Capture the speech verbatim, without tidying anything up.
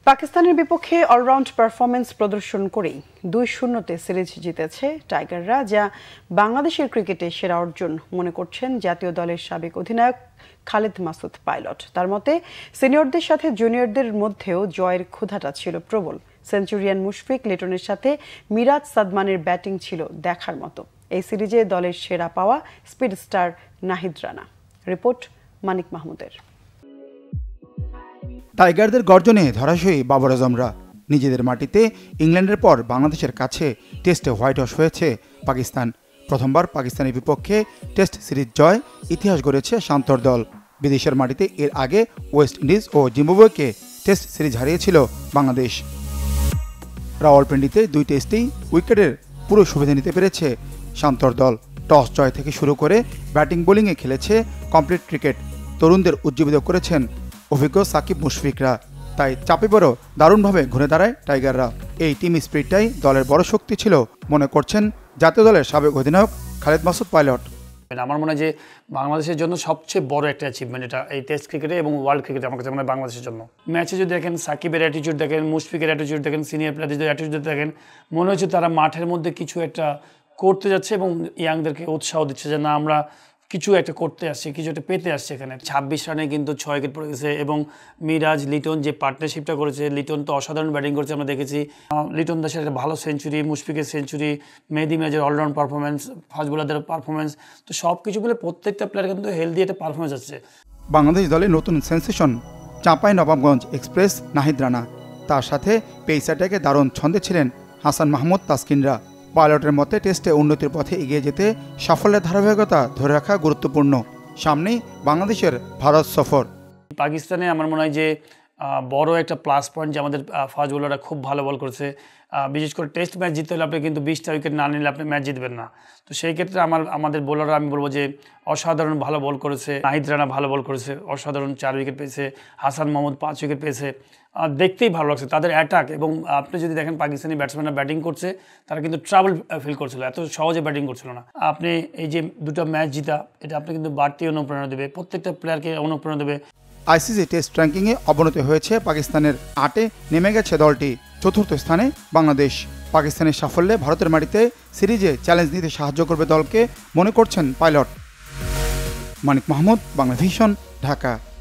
পাকিস্তানের বিপক্ষে all-round performance প্রদর্শন করেই দুই শূন্যতে সিরিজ জিতেছে টাইগাররা, যা বাংলাদেশের ক্রিকেটে সেরা অর্জন মনে করছেন জাতীয় দলের সাবেক অধিনায়ক খালেদ মাসুদ পাইলট। তার মতে সিনিয়রদের সাথে জুনিয়রদের মধ্যেও জয়ের ক্ষুধাটা ছিল প্রবল। সেঞ্চুরিয়ান মুশফিক লিটনের সাথে মিরাজ সাদমানের ব্যাটিং ছিল দেখার মতো। এই সিরিজে দলের সেরা পাওয়া speed star Nahid Rana. Report Manik মাহমুদের। টাইগারদের গর্জনে ধরাশয়ী বাবর আজমরা। নিজেদের মাটিতে ইংল্যান্ডের পর বাংলাদেশের কাছে টেস্টে হোয়াইট ওয়াশ হয়েছে পাকিস্তান। প্রথমবার পাকিস্তানের বিপক্ষে টেস্ট সিরিজ জয় ইতিহাস গড়েছে শান্তর দল। বিদেশের মাটিতে এর আগে ওয়েস্ট ইন্ডিজ ও জিম্বাবুয়েকে টেস্ট সিরিজ হারিয়েছিল বাংলাদেশ। রাওয়ালপিন্ডিতে দুই টেস্টেই উইকেটের পুরো সুবিধা নিতে পেরেছে শান্তর দল। টস জয় থেকে শুরু করে ব্যাটিং বোলিংয়ে খেলেছে কমপ্লিট ক্রিকেট। তরুণদের উজ্জীবিত করেছেন অভিজ্ঞ সাকিব মুশফিকরা। তাই চাপে পড়েও দারুণভাবে ঘুরে দাঁড়ায় টাইগাররা। এই টিম স্পিরিটটাই দলের বড় শক্তি ছিল মনে করছেন জাতীয় দলের সাবেক অধিনায়ক খালেদ মাসুদ পাইলট। আমার মনে হয় যে বাংলাদেশের জন্য সবচেয়ে বড় একটা অ্যাচিভমেন্ট এটা, এই টেস্ট ক্রিকেটে এবং ওয়ার্ল্ড ক্রিকেটে। আমার কাছে মনে হয় বাংলাদেশের জন্য ম্যাচে যদি দেখেন সাকিবের অ্যাটিটিউড দেখেন, মুশফিকের অ্যাটিটিউড দেখেন, সিনিয়র প্লেয়ারদের অ্যাটিটিউড দেখেন, মনে হচ্ছে তারা মাঠের মধ্যে কিছু একটা করতে যাচ্ছে এবং ইয়াংদেরকে উৎসাহ দিচ্ছে যে না, আমরা কিছু একটা করতে আসছে, কিছু একটা পেতে আসছে। এখানে ছাব্বিশ রানে কিন্তু ছয় উইকেট পড়ে গেছে এবং মিরাজ লিটন যে পার্টনারশিপটা করেছে, লিটন তো অসাধারণ ব্যাটিং করেছে আমরা দেখেছি। লিটন দাসের একটা ভালো সেঞ্চুরি, মুশফিকের সেঞ্চুরি, মেহেদি মিরাজের অলরাউন্ড পারফরমেন্স, ফাস্ট বোলারদের পারফরমেন্স, তো সব কিছু বলে প্রত্যেকটা প্লেয়ার কিন্তু হেলদি একটা পারফরমেন্স আছে। বাংলাদেশ দলের নতুন সেন্সেশন চাঁপাই নবাবগঞ্জ এক্সপ্রেস নাহিদ রানা। তার সাথে পেস অ্যাটাকে দারুণ ছন্দে ছিলেন হাসান মাহমুদ তাসকিনরা। পাইলটের মতে টেস্টে উন্নতির পথে এগিয়ে যেতে সাফল্যের ধারাবাহিকতা ধরে রাখা গুরুত্বপূর্ণ। সামনেই বাংলাদেশের ভারত সফর। পাকিস্তানে আমার মনে হয় যে বড় একটা প্লাস পয়েন্ট যে আমাদের ফাস্ট বোলাররা খুব ভালো বল করছে। বিশেষ করে টেস্ট ম্যাচ জিততে হলে আপনি কিন্তু বিশটা উইকেট না নিলে আপনি ম্যাচ জিতবেন না। তো সেই ক্ষেত্রে আমার আমাদের বোলাররা আমি বলবো যে অসাধারণ ভালো বল করেছে। নাহিদ রানা ভালো বল করেছে, অসাধারণ চার উইকেট পেয়েছে। হাসান মাহমুদ পাঁচ উইকেট পেয়েছে। দেখতেই ভালো লাগছে তাদের অ্যাটাক। এবং আপনি যদি দেখেন পাকিস্তানি ব্যাটসম্যানরা ব্যাটিং করছে, তারা কিন্তু ট্রাবল ফিল করছিল, এত সহজে ব্যাটিং করছিল না। আপনি এই যে দুটো ম্যাচ জিতা, এটা আপনি কিন্তু বাড়তি অনুপ্রেরণা দেবে, প্রত্যেকটা প্লেয়ারকে অনুপ্রেরণা দেবে। আইসিসি টেস্ট র্যাঙ্কিংয়ে অবনতি হয়েছে পাকিস্তানের। আটে নেমে গেছে দলটি। চতুর্থ স্থানে বাংলাদেশ। পাকিস্তানের সাফল্যে ভারতের মাটিতে সিরিজে চ্যালেঞ্জ নিতে সাহায্য করবে দলকে মনে করছেন পাইলট। মানিক মাহমুদ, বাংলা ভিশন, ঢাকা।